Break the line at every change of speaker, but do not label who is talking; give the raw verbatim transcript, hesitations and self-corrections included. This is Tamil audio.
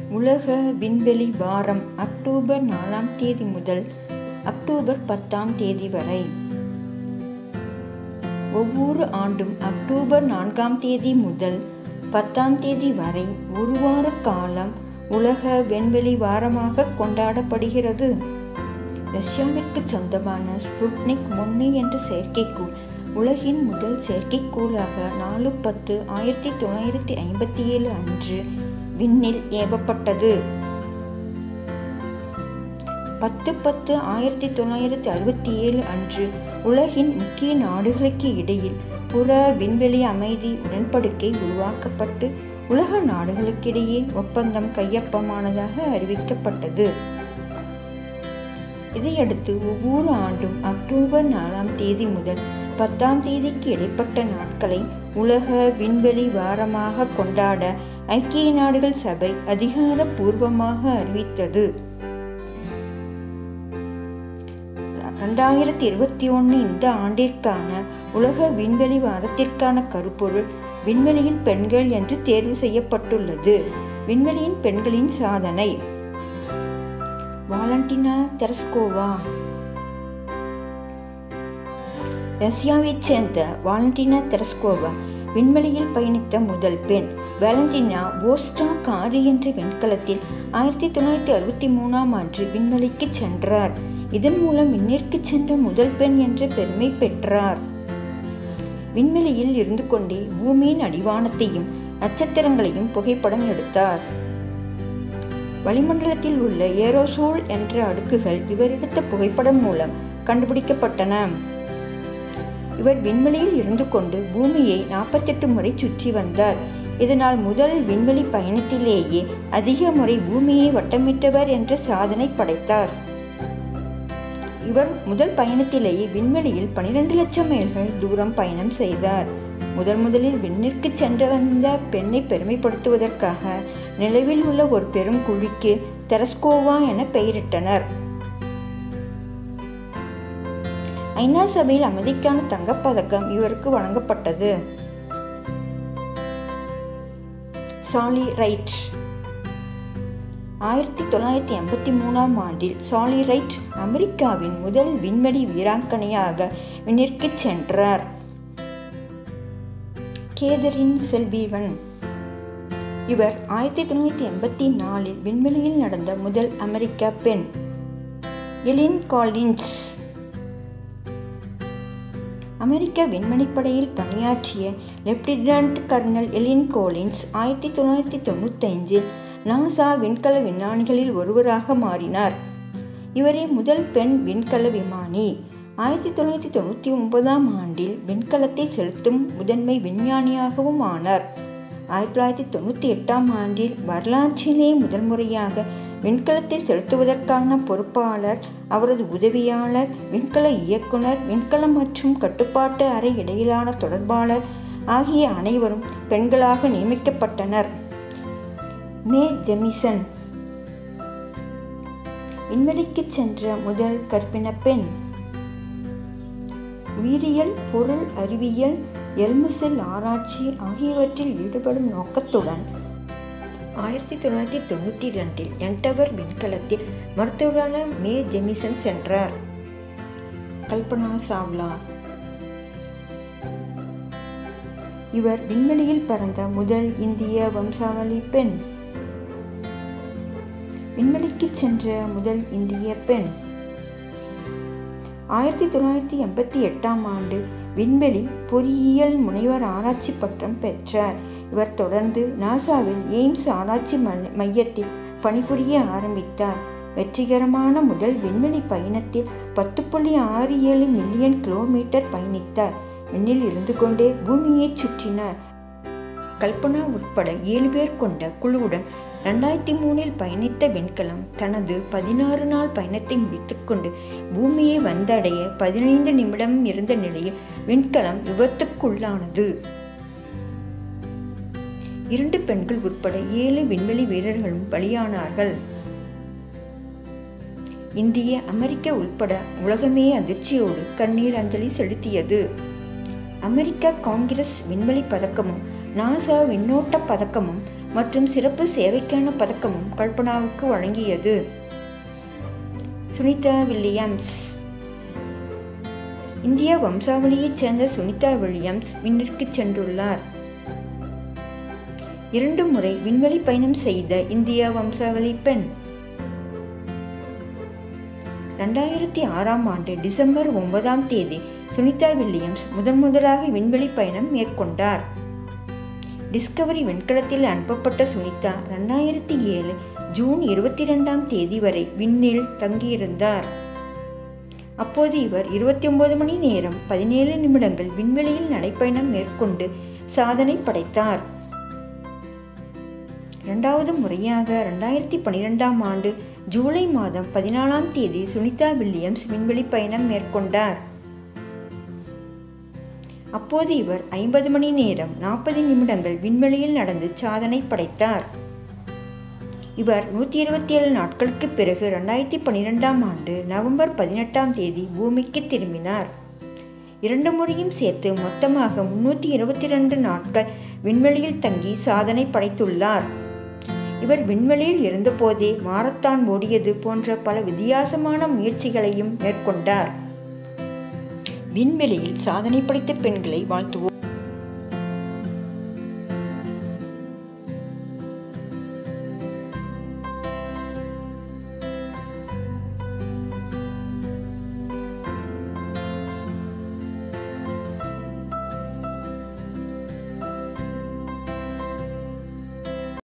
உலக விண்வெளி வாரம் அக்டோபர் நாலாம் தேதி முதல் அக்டோபர் பத்தாம் தேதி வரை. ஒவ்வொரு ஆண்டும் அக்டோபர் நான்காம் தேதி முதல் பத்தாம் தேதி வரை ஒரு வார காலம் உலக விண்வெளி வாரமாக கொண்டாடப்படுகிறது. ரஷ்யாவிற்கு சொந்தமான ஸ்புட்னிக் ஒன்று என்ற செயற்கைக்கோள் உலகின் முதல் செயற்கைக்கோளாக நாலு பத்து ஆயிரத்தி தொள்ளாயிரத்தி ஐம்பத்தி ஏழு அன்று விண்ணில் ஏவப்பட்டது. பத்து பத்து ஆயிரத்தி தொள்ளாயிரத்தி அறுபத்தி ஏழு அன்று உலகின் முக்கிய நாடுகளுக்கு இடையில் புற விண்வெளி அமைதி உடன்படிக்கை உருவாக்கப்பட்டு உலக நாடுகளுக்கிடையே ஒப்பந்தம் கையொப்பமானதாக அறிவிக்கப்பட்டது. இதையடுத்து ஒவ்வொரு ஆண்டும் அக்டோபர் நாலாம் தேதி முதல் பத்தாம் தேதிக்கு இடைப்பட்ட நாட்களை உலக விண்வெளி வாரமாக கொண்டாட ஐக்கிய நாடுகள் சபை அதிகாரப்பூர்வமாக அறிவித்தது. இரண்டாயிரத்தி இருபத்தி ஒன்று இந்த ஆண்டிற்கான உலக விண்வெளி வாரத்திற்கான கருப்பொருள் விண்வெளியில் பெண்கள் என்று தேர்வு செய்யப்பட்டுள்ளது. விண்வெளியின் பெண்களின் சாதனை. வாலண்டினா தெரஸ்கோவா. ரஷ்யாவைச் சேர்ந்த வாலண்டினா தெரஸ்கோவா விண்வெளியில் பயணித்த முதல் பெண். வாலண்டினா வோஸ்டாக் ஆறு என்ற விண்கலத்தில் ஆயிரத்தி தொள்ளாயிரத்தி அறுபத்தி மூணாம் ஆண்டு விண்வெளிக்கு சென்றார். இதன் மூலம் விண்ணிற்கு சென்ற முதல் பெண் என்ற பெருமை பெற்றார். விண்வெளியில் இருந்து கொண்டே பூமியின் அடிவானத்தையும் நட்சத்திரங்களையும் புகைப்படம் எடுத்தார். வளிமண்டலத்தில் உள்ள ஏரோசோல் என்ற அடுக்குகள் இவர் எடுத்த புகைப்படம் மூலம் கண்டுபிடிக்கப்பட்டன. இவர் விண்வெளியில் இருந்து கொண்டு பூமியை நாற்பத்தெட்டு முறை சுற்றி வந்தார். இதனால் முதல் விண்வெளி பயணத்திலேயே அதிக முறை பூமியை வட்டமிட்டவர் என்ற சாதனை படைத்தார். இவர் முதல் பயணத்திலேயே விண்வெளியில் பனிரெண்டு லட்சம் மைல்கள் தூரம் பயணம் செய்தார். முதல் முதலில் விண்ணிற்கு சென்று வந்த பெண்ணை பெருமைப்படுத்துவதற்காக நிலவில் உள்ள ஒரு பெரும் குழிக்கு தெரஸ்கோவா என பெயரிட்டனர். ஐநா சபையில் அமைதிக்கான தங்கப்பதக்கம் இவருக்கு வழங்கப்பட்டது. Sally Ride. ஆயிரத்தி தொள்ளாயிரத்தி எண்பத்தி மூணாம் ஆண்டில் சாலி ரைட் அமெரிக்காவின் முதல் விண்வெளி வீராங்கனையாக விண்ணிற்கு சென்றார். Kathryn Sullivan. இவர் ஆயிரத்தி தொள்ளாயிரத்தி எண்பத்தி நாலில் விண்வெளியில் நடந்த முதல் அமெரிக்க பெண். எலின் காலின்ஸ். அமெரிக்க விண்வெளிப்படையில் பணியாற்றிய லெப்டினன்ட் கர்னல் எலின் காலின்ஸ் ஆயிரத்தி தொள்ளாயிரத்தி தொண்ணூற்றி ஐந்தில் நாசா விண்கல விஞ்ஞானிகளில் ஒருவராக மாறினார். இவரே முதல் பெண் விண்கல விமானி. ஆயிரத்தி தொள்ளாயிரத்தி தொண்ணூற்றி ஒன்பதாம் ஆண்டில் விண்கலத்தை செலுத்தும் முதன்மை விஞ்ஞானியாகவும் ஆனார். ஆயிரத்தி தொள்ளாயிரத்தி தொண்ணூற்றி எட்டாம் ஆண்டில் வரலாற்றிலே முதல் முறையாக விண்கலத்தை செலுத்துவதற்கான பொறுப்பாளர், அவரது உதவியாளர், விண்கல இயக்குனர், விண்கலம் மற்றும் கட்டுப்பாட்டு அறை இடையிலான தொடர்பாளர் ஆகிய அனைவரும் பெண்களாக நியமிக்கப்பட்டனர். மே ஜெமிசன். விண்வெளிக்கு சென்ற முதல் கர்ப்பிண பெண். உயிரியல், பொருள் அறிவியல், எல்முசெல் ஆராய்ச்சி ஆகியவற்றில் ஈடுபடும் நோக்கத்துடன் ஆயிரத்தி தொள்ளாயிரத்தி தொண்ணூற்றி இரண்டில் என்டவர் விண்கலத்தில் மருத்துவரான மே ஜெமிசன் சென்றார். கல்பனா சாவ்லா. இவர் விண்வெளியில் பறந்த முதல் இந்திய வம்சாவளி பெண். விண்வெளிக்கு சென்ற முதல் இந்திய பெண். ஆயிரத்தி தொள்ளாயிரத்தி எண்பத்தி எட்டாம் ஆண்டு விண்வெளி பொறியியல் முனைவர் ஆராய்ச்சி பட்டம் பெற்றார். இவர் தொடர்ந்து நாசாவில் எய்ம்ஸ் ஆராய்ச்சி மையத்தில் பணிபுரிய ஆரம்பித்தார். வெற்றிகரமான முதல் விண்வெளி பயணத்தில் பத்து புள்ளி ஆறு ஏழு மில்லியன் கிலோமீட்டர் பயணித்தார். விண்ணில் இருந்து கொண்டே பூமியை சுற்றினார். கல்பனா உட்பட ஏழு பேர் கொண்ட குழுவுடன் ரெண்டாயிரத்தி மூணில் பயணித்த விண்கலம் தனது பதினாறு நாள் பயணத்தை முடித்துக்கொண்டு பூமியை வந்தடைய பதினைந்து நிமிடம் இருந்த நிலையில் விண்கலம் விபத்துக்குள்ளானது. இரண்டு பெண்கள் உட்பட ஏழு விண்வெளி வீரர்களும் பலியானார்கள். இந்திய, அமெரிக்க உட்பட உலகமே அதிர்ச்சியோடு கண்ணீர் அஞ்சலி செலுத்தியது. அமெரிக்க காங்கிரஸ் விண்வெளி பதக்கமும் நாசா விண்ணோட்ட பதக்கமும் மற்றும் சிறப்பு சேவைக்கான பதக்கமும் கல்பனாவுக்கு வழங்கியது. சுனிதா வில்லியம்ஸ். இந்திய வம்சாவளியைச் சேர்ந்த சுனிதா வில்லியம்ஸ் விண்ணிற்கு சென்றுள்ளார். இரண்டு முறை விண்வெளி பயணம் செய்த இந்திய வம்சாவளி பெண். இரண்டாயிரத்தி ஆறாம் ஆண்டு டிசம்பர் ஒன்பதாம் தேதி சுனிதா வில்லியம்ஸ் முதன் முதலாக விண்வெளி பயணம் மேற்கொண்டார். டிஸ்கவரி விண்கலத்தில் அனுப்பப்பட்ட சுனிதா இரண்டாயிரத்தி ஏழு ஜூன் இருபத்தி இரண்டாம் தேதி வரை விண்ணில் தங்கியிருந்தார். அப்போது இவர் இருபத்தி ஒன்பது மணி நேரம் பதினேழு நிமிடங்கள் விண்வெளியில் நடைப்பயணம் மேற்கொண்டு சாதனை படைத்தார். இரண்டாவது முறையாக இரண்டாயிரத்தி பனிரெண்டாம் ஆண்டு ஜூலை மாதம் பதினாலாம் தேதி சுனிதா வில்லியம்ஸ் விண்வெளி பயணம் மேற்கொண்டார். அப்போது இவர் ஐம்பது மணி நேரம் நாற்பது நிமிடங்கள் விண்வெளியில் நடந்து சாதனை படைத்தார். இவர் நூற்றி இருபத்தி ஏழு நாட்களுக்கு பிறகு இரண்டாயிரத்தி பனிரெண்டாம் ஆண்டு நவம்பர் பதினெட்டாம் தேதி பூமிக்கு திரும்பினார். இரண்டு முறையும் சேர்த்து மொத்தமாக முன்னூற்றி இருபத்தி ரெண்டு நாட்கள் விண்வெளியில் தங்கி சாதனை படைத்துள்ளார். இவர் விண்வெளியில் இருந்தபோதே மாரத்தான் ஓடியது போன்ற பல வித்தியாசமான முயற்சிகளையும் மேற்கொண்டார். விண்வெளியில் சாதனை படைத்த பெண்களை வாழ்த்துவோம்.